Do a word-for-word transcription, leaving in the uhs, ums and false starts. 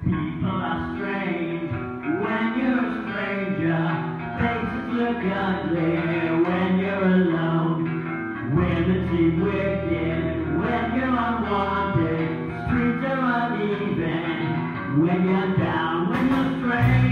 People are strange when you're a stranger. Faces look ugly when you're alone. Women seem wicked when you're unwanted. Streets are uneven when you're down, when you're strange.